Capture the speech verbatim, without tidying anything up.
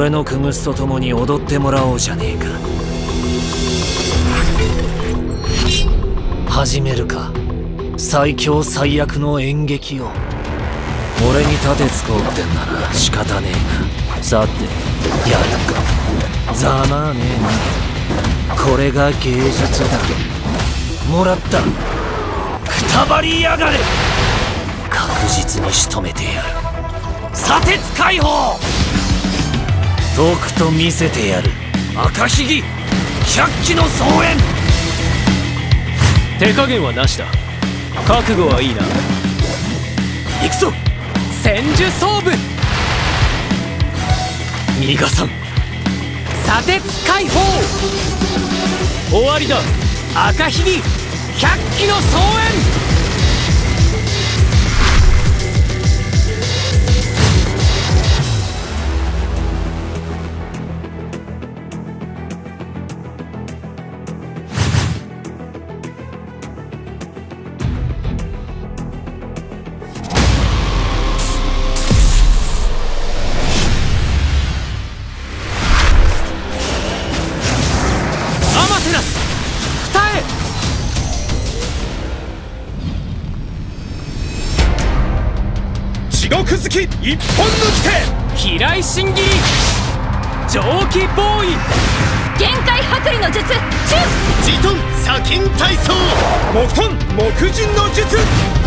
俺のクグスと共に踊ってもらおうじゃねえか。始めるか、最強最悪の演劇を。俺に盾つこうってんなら仕方ねえが、さてやるか。ざまあねえな。これが芸術だ。もらった。くたばりやがれ。確実に仕留めてやる。砂鉄解放。とくと見せてやる。赤ひぎ百鬼の総演。 手加減はなしだ。覚悟はいいな。行くぞ千手装部。逃がさん。砂鉄解放。終わりだ。赤ひぎ百鬼の総演。地獄好き一本抜き手。平井真切り蒸気ボーイ。 限界剥離の術中。 ジトン砂金体操。 木遁木人の術。